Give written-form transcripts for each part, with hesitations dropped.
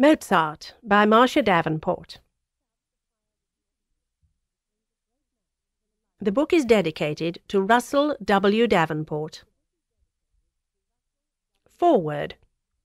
Mozart by Marcia Davenport. The book is dedicated to Russell W. Davenport. Foreword.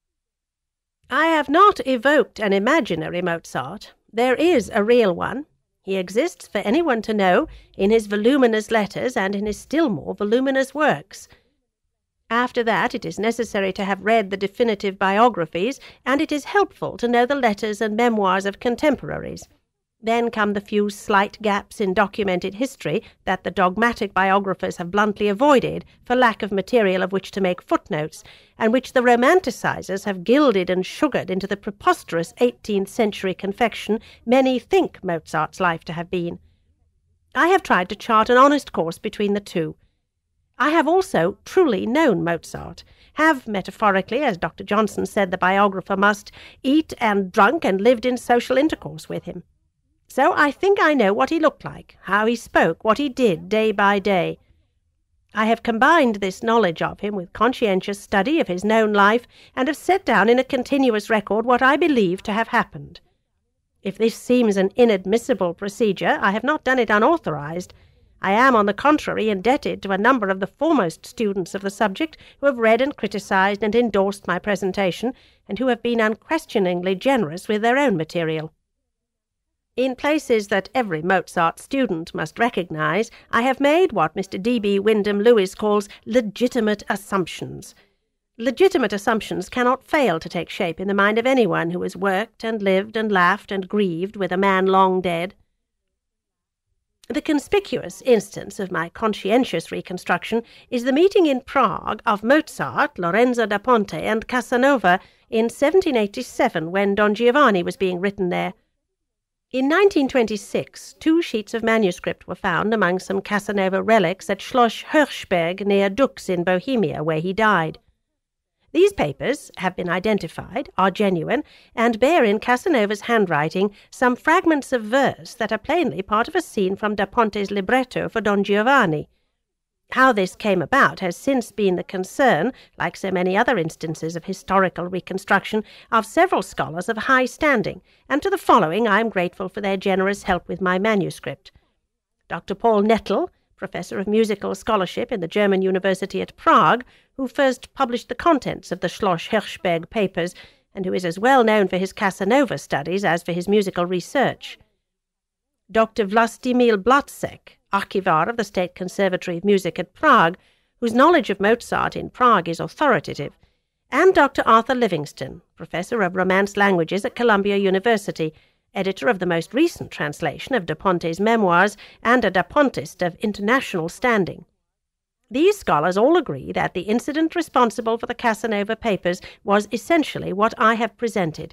I have not evoked an imaginary Mozart. There is a real one. He exists for anyone to know in his voluminous letters and in his still more voluminous works. After that, it is necessary to have read the definitive biographies, and it is helpful to know the letters and memoirs of contemporaries. Then come the few slight gaps in documented history that the dogmatic biographers have bluntly avoided for lack of material of which to make footnotes, and which the romanticizers have gilded and sugared into the preposterous 18th century confection many think Mozart's life to have been. I have tried to chart an honest course between the two. I have also truly known Mozart, have, metaphorically, as Dr. Johnson said the biographer must, eat and drunk and lived in social intercourse with him. So I think I know what he looked like, how he spoke, what he did day by day. I have combined this knowledge of him with conscientious study of his known life, and have set down in a continuous record what I believe to have happened. If this seems an inadmissible procedure, I have not done it unauthorized. I am, on the contrary, indebted to a number of the foremost students of the subject who have read and criticized and endorsed my presentation, and who have been unquestioningly generous with their own material. In places that every Mozart student must recognize, I have made what Mr. D.B. Wyndham Lewis calls legitimate assumptions. Legitimate assumptions cannot fail to take shape in the mind of anyone who has worked and lived and laughed and grieved with a man long dead. The conspicuous instance of my conscientious reconstruction is the meeting in Prague of Mozart, Lorenzo Da Ponte, and Casanova in 1787, when Don Giovanni was being written there. In 1926, 2 sheets of manuscript were found among some Casanova relics at Schloss Hirschberg near Dux in Bohemia, where he died. These papers have been identified, are genuine, and bear in Casanova's handwriting some fragments of verse that are plainly part of a scene from Da Ponte's libretto for Don Giovanni. How this came about has since been the concern, like so many other instances of historical reconstruction, of several scholars of high standing, and to the following I am grateful for their generous help with my manuscript. Dr. Paul Nettel, Professor of Musical Scholarship in the German University at Prague, who first published the contents of the Schloss Hirschberg papers, and who is as well known for his Casanova studies as for his musical research. Dr. Vlastimil Blatsek, archivar of the State Conservatory of Music at Prague, whose knowledge of Mozart in Prague is authoritative, and Dr. Arthur Livingston, Professor of Romance Languages at Columbia University, editor of the most recent translation of Da Ponte's memoirs, and a Da Pontist of international standing. These scholars all agree that the incident responsible for the Casanova papers was essentially what I have presented.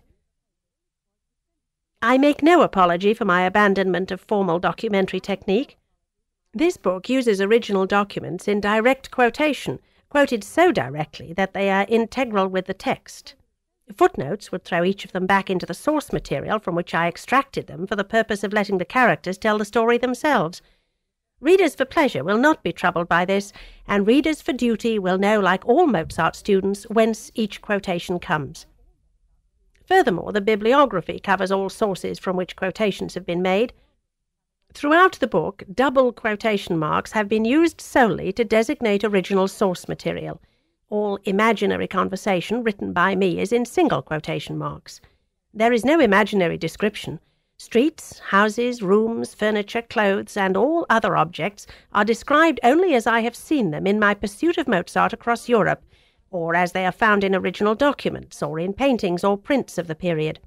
I make no apology for my abandonment of formal documentary technique. This book uses original documents in direct quotation, quoted so directly that they are integral with the text. Footnotes would throw each of them back into the source material from which I extracted them for the purpose of letting the characters tell the story themselves. Readers for pleasure will not be troubled by this, and readers for duty will know, like all Mozart students, whence each quotation comes. Furthermore, the bibliography covers all sources from which quotations have been made. Throughout the book, double quotation marks have been used solely to designate original source material. All imaginary conversation written by me is in single quotation marks. There is no imaginary description. Streets, houses, rooms, furniture, clothes, and all other objects are described only as I have seen them in my pursuit of Mozart across Europe, or as they are found in original documents, or in paintings or prints of the period.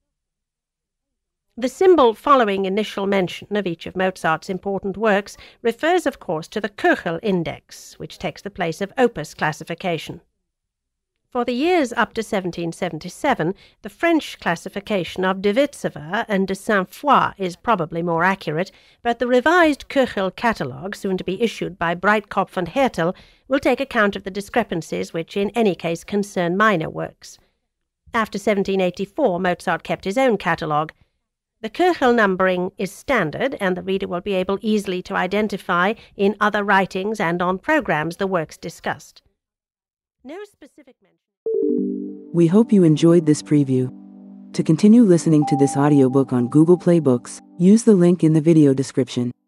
The symbol following initial mention of each of Mozart's important works refers, of course, to the Köchel index, which takes the place of opus classification. For the years up to 1777, the French classification of de Witzewer and de Saint-Foy is probably more accurate, but the revised Köchel catalogue, soon to be issued by Breitkopf and Hertel, will take account of the discrepancies which in any case concern minor works. After 1784, Mozart kept his own catalogue. The Köchel numbering is standard, and the reader will be able easily to identify in other writings and on programs the works discussed. No specific mention. We hope you enjoyed this preview. To continue listening to this audiobook on Google Play Books, use the link in the video description.